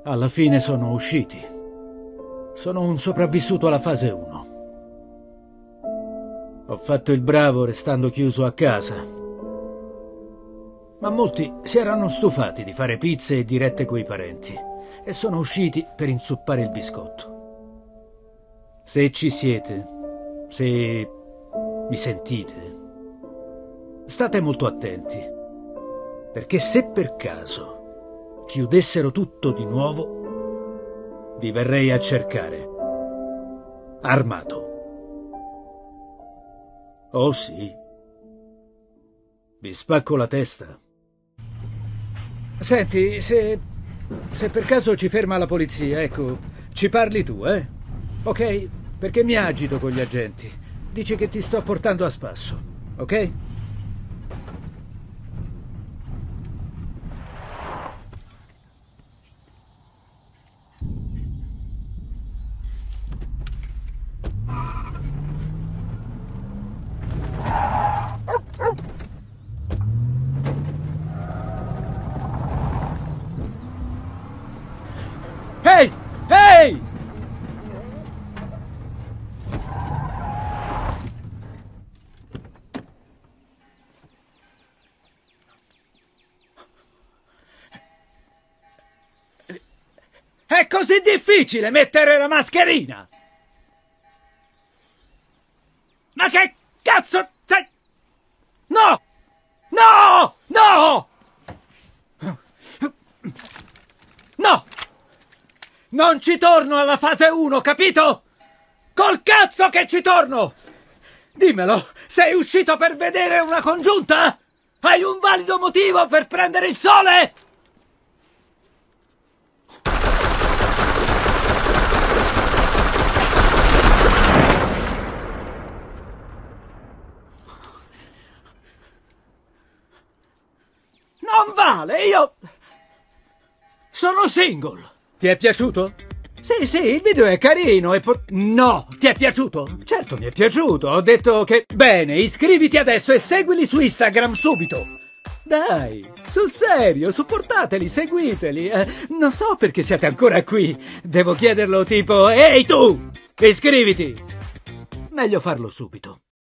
Alla fine sono usciti. Sono un sopravvissuto alla fase 1. Ho fatto il bravo restando chiuso a casa. Ma molti si erano stufati di fare pizze e dirette coi parenti e sono usciti per inzuppare il biscotto. Se ci siete, se mi sentite, state molto attenti, perché se per caso chiudessero tutto di nuovo, vi verrei a cercare, armato. Oh sì, vi spacco la testa. Senti, se per caso ci ferma la polizia, ecco, ci parli tu, eh? Ok? Perché mi agito con gli agenti. Dici che ti sto portando a spasso, ok? Ehi! Ehi! È così difficile mettere la mascherina! Ma che cazzo sei? No! No! No! No! Non ci torno alla fase 1, capito? Col cazzo che ci torno! Dimmelo, sei uscito per vedere una congiunta? Hai un valido motivo per prendere il sole? Non vale, io sono single. Ti è piaciuto? Sì, il video è carino e no, ti è piaciuto? Certo mi è piaciuto, ho detto che... Bene, iscriviti adesso e seguili su Instagram subito. Dai, sul serio, supportateli, seguiteli. Non so perché siete ancora qui. Devo chiederlo tipo, ehi tu, iscriviti. Meglio farlo subito.